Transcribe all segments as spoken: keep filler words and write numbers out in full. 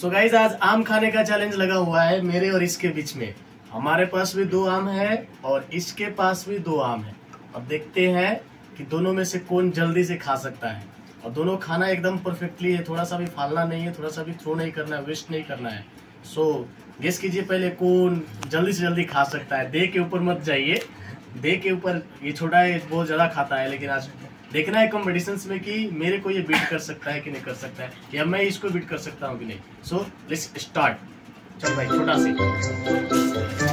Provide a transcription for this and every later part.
So guys आज आम खाने का चैलेंज लगा हुआ है मेरे और इसके बीच में। हमारे पास भी दो आम है और इसके पास भी दो आम है। अब देखते हैं कि दोनों में से कौन जल्दी से खा सकता है। और दोनों खाना एकदम परफेक्टली है, थोड़ा सा भी फालना नहीं है, थोड़ा सा भी थ्रो नहीं करना है, वेस्ट नहीं करना है। सो so, गेस कीजिए पहले कौन जल्दी से जल्दी खा सकता है। दे के ऊपर मत जाइए, दे के ऊपर ये छोटा है, बहुत ज्यादा खाता है, लेकिन आज देखना है कॉम्पिटिशन्स में कि मेरे को ये बीट कर सकता है कि नहीं कर सकता है, या मैं इसको बीट कर सकता हूँ कि नहीं। So let's start. चल भाई छोटा सी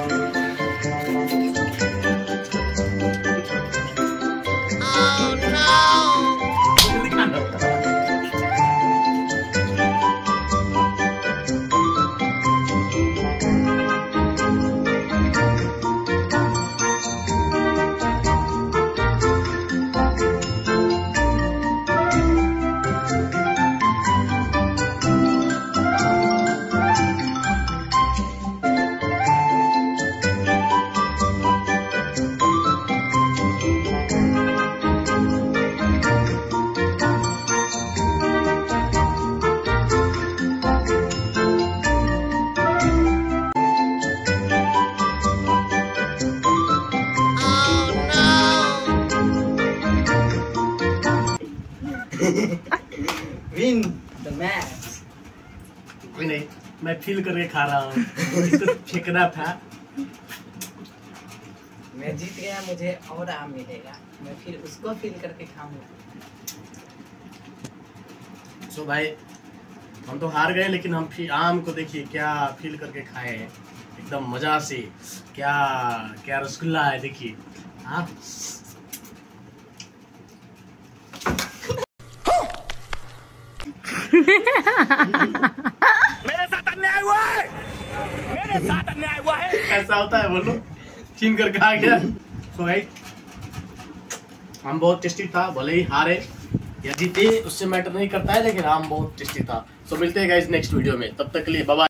Win the match. कोई नहीं, मैं फील करके खा रहा हूँ। इसको फेंकना था। मैं जीत गया, मुझे और आम मिलेगा, मैं फिर उसको फील करके खाऊंगा। सो so भाई हम तो हार गए, लेकिन हम फिर आम को देखिए क्या फील करके खाए हैं एकदम मजा से। क्या क्या रसगुल्ला है देखिए। हाँ मेरे साथ अन्याय हुआ है, मेरे साथ अन्याय हुआ है। ऐसा होता है, बोलो छीन कर खा गया। सो भाई आम बहुत टेस्टी था, भले ही हारे या जीते उससे मैटर नहीं करता है, लेकिन आम बहुत टेस्टी था। सो मिलते हैं गाइस नेक्स्ट वीडियो में, तब तक के लिए बाय बाय।